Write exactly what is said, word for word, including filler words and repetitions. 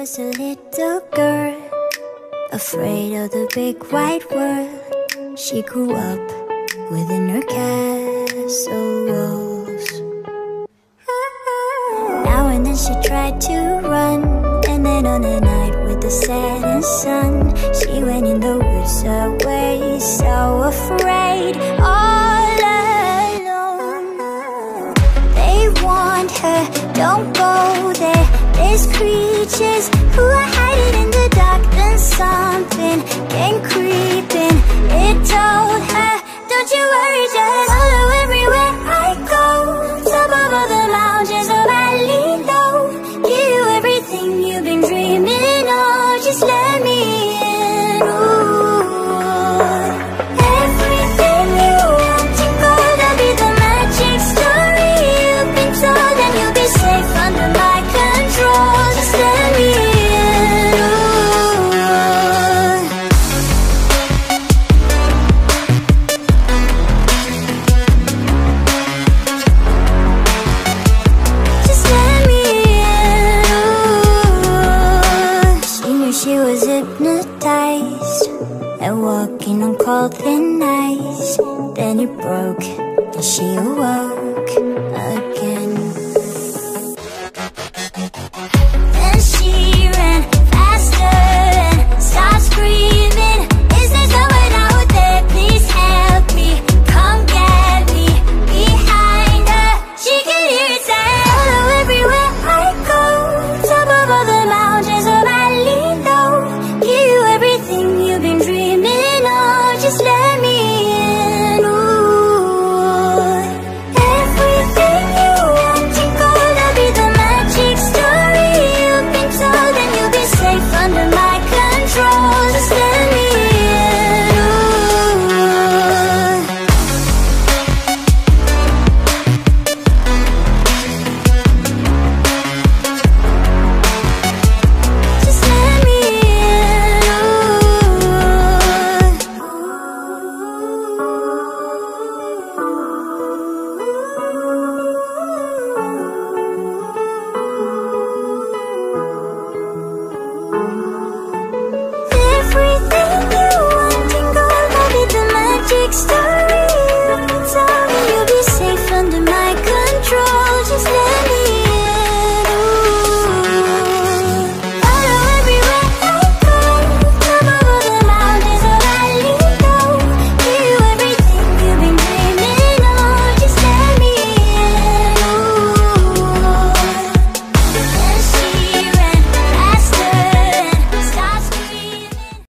was a little girl, afraid of the big white world. She grew up within her castle walls. Now and then she tried to run, and then on a night with the setting sun, she went in the woods away, so afraid, all alone. They warned her, don't go there, there's creatures who are hiding in the dark. Then something came creeping, it told her, don't you worry, just follow everywhere I go. Top of all the mountains, a valley low, give you everything you've been dreaming of. Just let me in. Ooh. Everything you want to go, there'll be the magic story you've been told, and you'll be safe under my control. Just let me in. She was hypnotized and walking on cold thin ice. Then it broke and she awoke.